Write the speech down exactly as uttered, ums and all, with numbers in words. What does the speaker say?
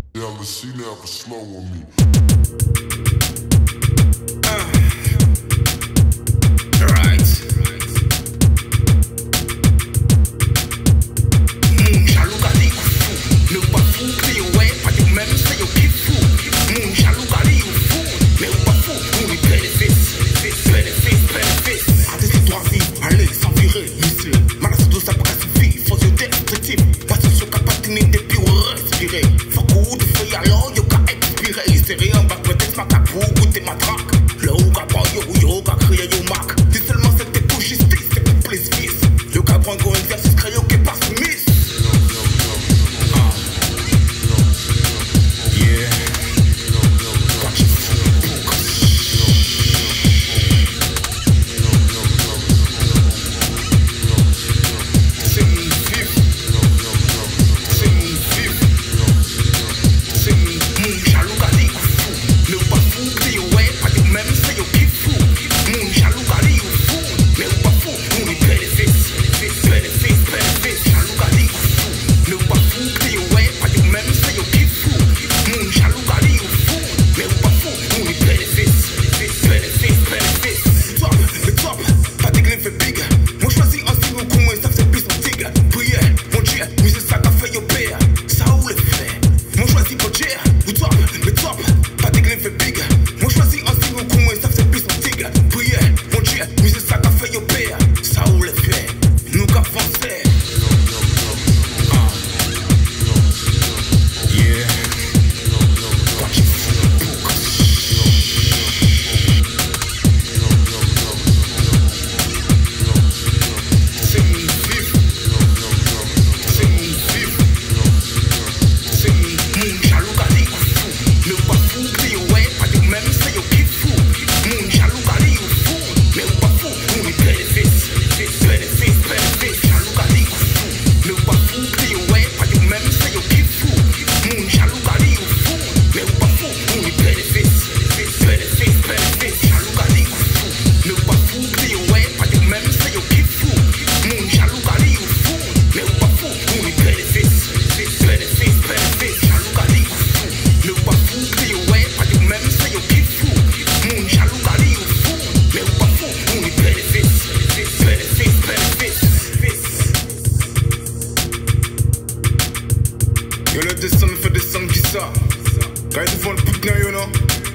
Never see, never slow on me. Uh, right. Moun jaloux gali ou fou, mais ou pas fou, crié ouais, pas du même, c'est yo qui fou. Moun jaloux gali ou fou, mais ou pas fou, moun y bénéfice, bénéfice, bénéfice. A des histoires vives, allez, sans virer, ici. Malas tout ça pas suffit, faut se détective. Pas sur capacité depuis ou respirer. Faut coup de feuille alors, yo ka expirer. Serré en bas, peut-être ma capou, goûter ma traque. Le ou ka prend yo, yo ka crier yo marque. Dis seulement c'était pour justice, c'est pour plaisir. Yo ka prend go exercice, crée yo qui passe miss. Ah. Yeah. Watch it. C'est mon vif. C'est mon vif. C'est mon jaloux gali ou fou. Mais ou pas fou, crié ouais, pas du même, c'est yo qui fou. Mon jaloux gali ou fou, mais ou pas fou, mon y bénéfice, bénéfice, bénéfice. Jaloux gali ou fou, mais ou pas fou, crié ouais, pas du même, c'est yo qui fou. Mon jaloux gali ou fou, mais ou pas fou, mon y bénéfice, bénéfice, bénéfice. Top, mais top, pas des fait big. Moi choisis un signe comme moi, ça fait plus en tigre. Prière, mon Dieu, mais c'est ça qu'a fait yo père. Ça ou le fait. Moi choisis mon Dieu, ou top, mais top, pas des fait big. Moi choisis un signe comme moi, ça fait plus en tigre. Prière, mon Dieu, mais c'est ça qu'a fait yo père. Ça ou le fait. Nous qu'a foncé. Ah. Yeah. Watch it. C'est mon vif. C'est mon vif. C'est mon jaloux gali ou fou. Mais ou pas fou, crié ouais, pas du même, c'est yo qui fou. Mon jaloux gali ou fou, mais ou pas fou, mon y bénéfice, bénéfice, bénéfice. Jaloux gali ou fou, mais ou pas fou, crié ouais, pas du même, c'est yo qui fou. Mon jaloux gali ou fou, mais ou pas fou, mon y bénéfice, bénéfice, bénéfice. Jaloux gali ou fou, mais ou pas fou, crié ouais, pas du même, c'est yo qui fou. Mon jaloux gali ou fou, mais ou pas fou, mon y bénéfice, bénéfice, bénéfice. Jaloux gali ou fou, mais ou pas fou, crié ouais, pas du même, c'est yo qui fou. Mon jaloux gali ou fou, mais ou pas fou, mon y bénéfice, bénéfice, bénéfice. Yo le descend fait descendre qui ça. Quand ils font le pique, you know.